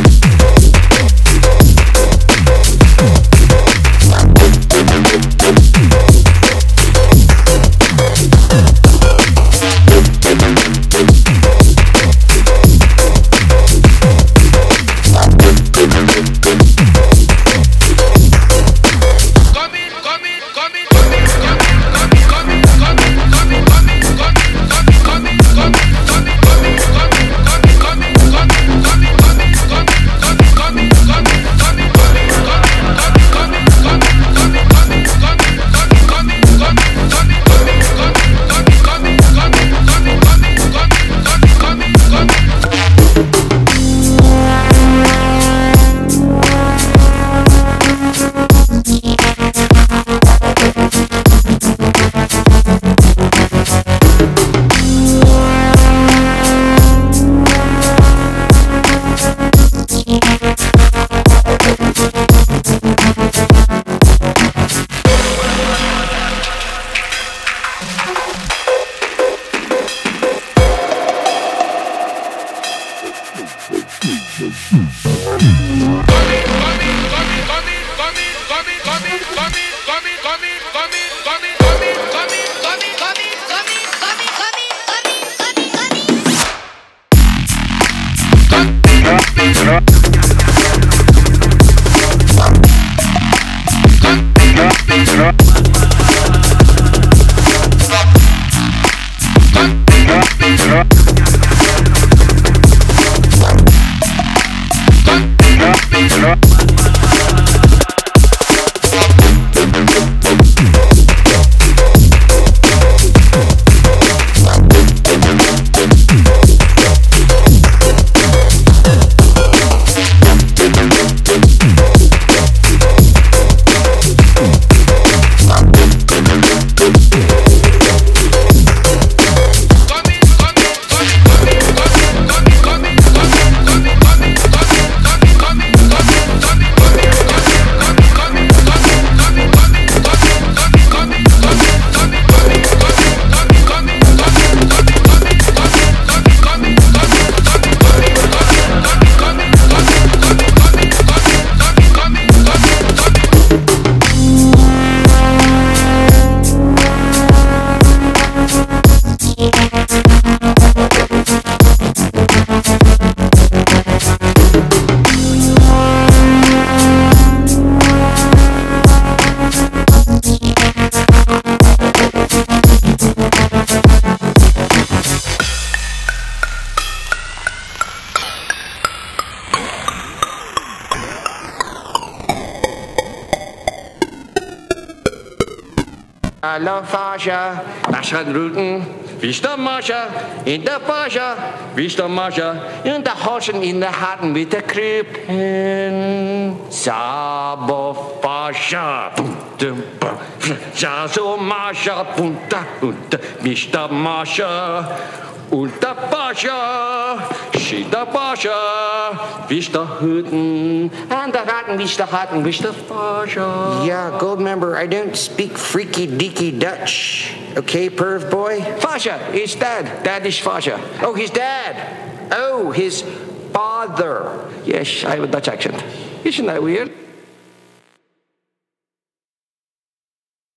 Hallo Fascha, was gaat routen? Wie is de Mascha? In de Fascha, wie is de Mascha? In de Hosen, in de Harten, mit der Krippen. Sabo Fascha, Saso Mascha, Punta, Mr. Mascha. Und der Pascha, steht der Pascha, wie ist der Hütten, und der Ratten, wie ist der Ratten, wie ist der Pascha. Yeah, gold member, I don't speak freaky deaky Dutch. Okay, perv boy? Fascha is dad. Dad is Fascha. Oh, his dad. Oh, his father. Yes, I have a Dutch accent. Isn't that weird?